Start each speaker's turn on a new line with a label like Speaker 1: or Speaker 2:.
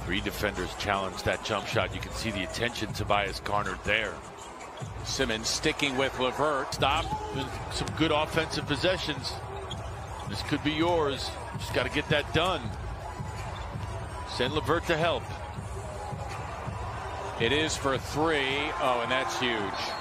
Speaker 1: Three defenders challenged that jump shot. You can see the attention Tobias garnered there.
Speaker 2: Simmons sticking with LeVert.
Speaker 1: Stop. Some good offensive possessions. This could be yours. Just got to get that done. Send LeVert to help.
Speaker 2: It is for three. Oh, and that's huge.